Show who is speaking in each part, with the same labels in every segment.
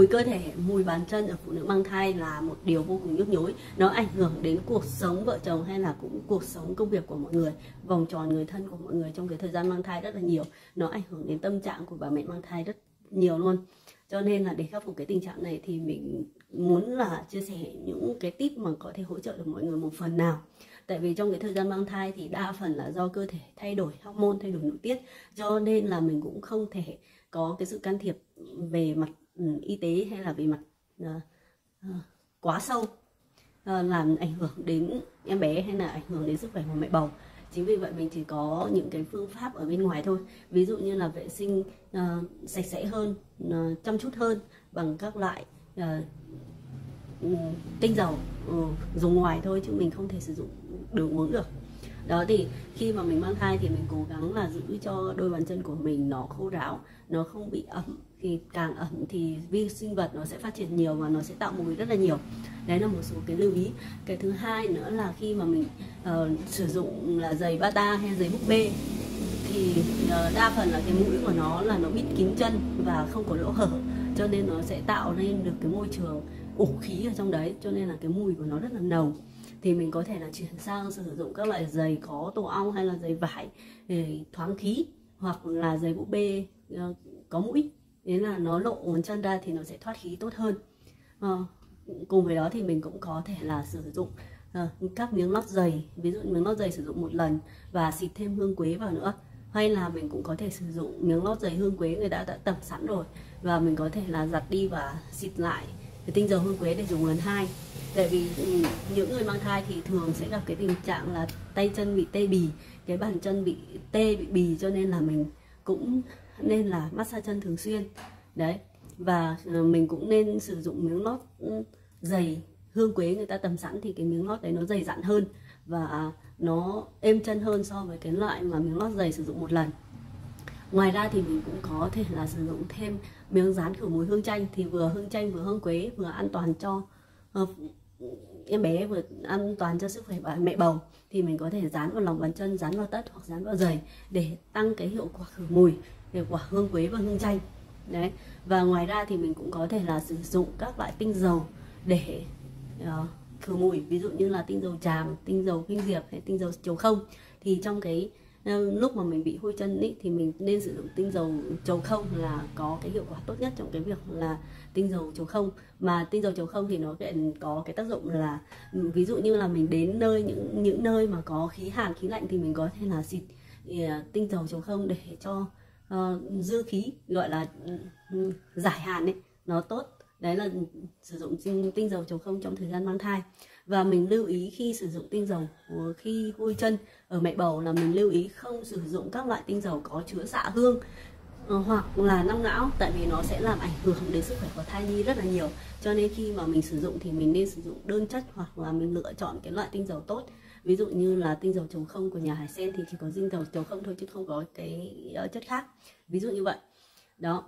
Speaker 1: Mùi cơ thể, mùi bàn chân ở phụ nữ mang thai là một điều vô cùng nhức nhối. Nó ảnh hưởng đến cuộc sống vợ chồng hay là cũng cuộc sống công việc của mọi người, vòng tròn người thân của mọi người trong cái thời gian mang thai rất là nhiều. Nó ảnh hưởng đến tâm trạng của bà mẹ mang thai rất nhiều luôn. Cho nên là để khắc phục cái tình trạng này thì mình muốn là chia sẻ những cái tip mà có thể hỗ trợ được mọi người một phần nào. Tại vì trong cái thời gian mang thai thì đa phần là do cơ thể thay đổi hormone, thay đổi nội tiết, cho nên là mình cũng không thể có cái sự can thiệp về mặt y tế hay là về mặt quá sâu làm ảnh hưởng đến em bé hay là ảnh hưởng đến sức khỏe của mẹ bầu. Chính vì vậy mình chỉ có những cái phương pháp ở bên ngoài thôi, ví dụ như là vệ sinh sạch sẽ hơn, chăm chút hơn bằng các loại tinh dầu dùng ngoài thôi, chứ mình không thể sử dụng đường uống được. Đó, thì khi mà mình mang thai thì mình cố gắng là giữ cho đôi bàn chân của mình nó khô ráo, nó không bị ẩm. Thì càng ẩm thì vi sinh vật nó sẽ phát triển nhiều và nó sẽ tạo mùi rất là nhiều. Đấy là một số cái lưu ý. Cái thứ hai nữa là khi mà mình sử dụng là giày bata hay giày búp bê thì đa phần là cái mũi của nó là nó bịt kín chân và không có lỗ hở, cho nên nó sẽ tạo nên được cái môi trường ủ khí ở trong đấy, cho nên là cái mùi của nó rất là nồng. Thì mình có thể là chuyển sang sử dụng các loại giày có tổ ong hay là giày vải để thoáng khí, hoặc là giày búp bê có mũi, đấy là nó lộ ngón chân ra thì nó sẽ thoát khí tốt hơn. Cùng với đó thì mình cũng có thể là sử dụng các miếng lót giày, ví dụ miếng lót giày sử dụng một lần và xịt thêm hương quế vào nữa, hay là mình cũng có thể sử dụng miếng lót giày hương quế người đã tẩm sẵn rồi và mình có thể là giặt đi và xịt lại cái tinh dầu hương quế để dùng lần hai. Tại vì những người mang thai thì thường sẽ gặp cái tình trạng là tay chân bị tê bì, cái bàn chân bị tê, bị bì, cho nên là mình cũng nên là massage chân thường xuyên. Đấy, và mình cũng nên sử dụng miếng lót giày hương quế người ta tẩm sẵn, thì cái miếng lót đấy nó dày dặn hơn và nó êm chân hơn so với cái loại mà miếng lót giày sử dụng một lần. Ngoài ra thì mình cũng có thể là sử dụng thêm miếng dán khử mùi hương chanh, thì vừa hương chanh vừa hương quế, vừa an toàn cho em bé, vừa an toàn cho sức khỏe bà mẹ bầu. Thì mình có thể dán vào lòng bàn chân, dán vào tất hoặc dán vào giày để tăng cái hiệu quả khử mùi, hiệu quả hương quế và hương chanh. Đấy, và ngoài ra thì mình cũng có thể là sử dụng các loại tinh dầu để khử mùi, ví dụ như là tinh dầu tràm, tinh dầu khuynh diệp hay tinh dầu trầu không. Thì trong cái lúc mà mình bị hôi chân ý, thì mình nên sử dụng tinh dầu trầu không là có cái hiệu quả tốt nhất trong cái việc là tinh dầu trầu không. Mà tinh dầu trầu không thì nó có cái tác dụng là ví dụ như là mình đến những nơi mà có khí hàn khí lạnh thì mình có thể là xịt tinh dầu trầu không để cho dư khí, gọi là giải hàn ấy, nó tốt. Đấy là sử dụng tinh dầu trầu không trong thời gian mang thai. Và mình lưu ý khi sử dụng tinh dầu khi hôi chân ở mẹ bầu là mình lưu ý không sử dụng các loại tinh dầu có chứa xạ hương hoặc là năng não, tại vì nó sẽ làm ảnh hưởng đến sức khỏe của thai nhi rất là nhiều. Cho nên khi mà mình sử dụng thì mình nên sử dụng đơn chất, hoặc là mình lựa chọn cái loại tinh dầu tốt. Ví dụ như là tinh dầu trầu không của nhà Hải Sen thì chỉ có tinh dầu trầu không thôi, chứ không có cái chất khác, ví dụ như vậy. Đó,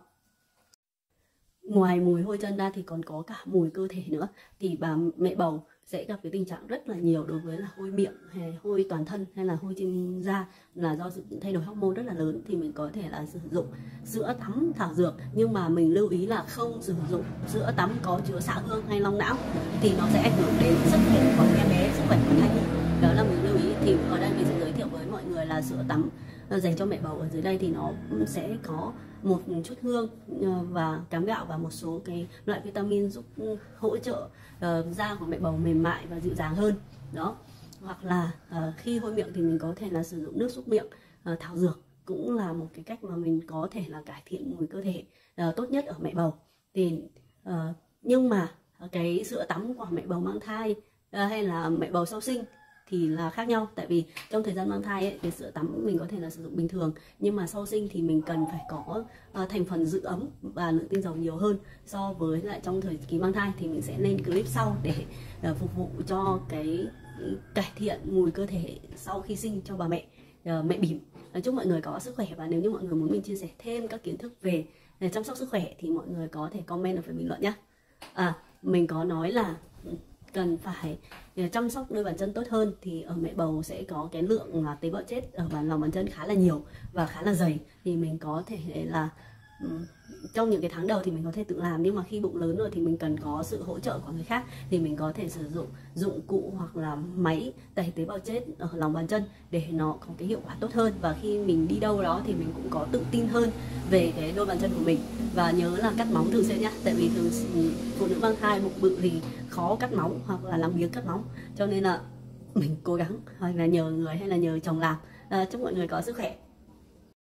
Speaker 1: ngoài mùi hôi chân ra thì còn có cả mùi cơ thể nữa. Thì bà mẹ bầu sẽ gặp cái tình trạng rất là nhiều đối với là hôi miệng hay hôi toàn thân hay là hôi trên da, là do sự thay đổi hormone rất là lớn. Thì mình có thể là sử dụng sữa tắm thảo dược, nhưng mà mình lưu ý là không sử dụng sữa tắm có chứa xạ hương hay long não, thì nó sẽ ảnh hưởng đến sức khỏe của em bé, sức khỏe của thai nhi. Đó là mình lưu ý. Thì ở đây mình sẽ giới thiệu với mọi người là sữa tắm dành cho mẹ bầu ở dưới đây thì nó sẽ có một chút hương và cám gạo và một số cái loại vitamin giúp hỗ trợ da của mẹ bầu mềm mại và dịu dàng hơn. Đó, hoặc là khi hôi miệng thì mình có thể là sử dụng nước súc miệng thảo dược, cũng là một cái cách mà mình có thể là cải thiện mùi cơ thể tốt nhất ở mẹ bầu. Thì nhưng mà cái sữa tắm của mẹ bầu mang thai hay là mẹ bầu sau sinh thì là khác nhau. Tại vì trong thời gian mang thai ấy, cái sữa tắm mình có thể là sử dụng bình thường, nhưng mà sau sinh thì mình cần phải có thành phần giữ ấm và lượng tinh dầu nhiều hơn so với lại trong thời kỳ mang thai. Thì mình sẽ lên clip sau để phục vụ cho cái cải thiện mùi cơ thể sau khi sinh cho bà mẹ mẹ bỉm. Chúc mọi người có sức khỏe, và nếu như mọi người muốn mình chia sẻ thêm các kiến thức về chăm sóc sức khỏe thì mọi người có thể comment ở phần bình luận nhé. Mình có nói là cần phải chăm sóc đôi bàn chân tốt hơn, thì ở mẹ bầu sẽ có cái lượng tế bào chết ở lòng bàn chân khá là nhiều và khá là dày. Thì mình có thể là trong những cái tháng đầu thì mình có thể tự làm, nhưng mà khi bụng lớn rồi thì mình cần có sự hỗ trợ của người khác, thì mình có thể sử dụng dụng cụ hoặc là máy tẩy tế bào chết ở lòng bàn chân để nó có cái hiệu quả tốt hơn. Và khi mình đi đâu đó thì mình cũng có tự tin hơn về cái đôi bàn chân của mình. Và nhớ là cắt móng thường xuyên nhá, tại vì thường phụ nữ mang thai bụng bự thì khó cắt móng hoặc là làm biếng cắt móng, cho nên là mình cố gắng hoặc là nhờ người hay là nhờ chồng làm. Chúc mọi người có sức khỏe.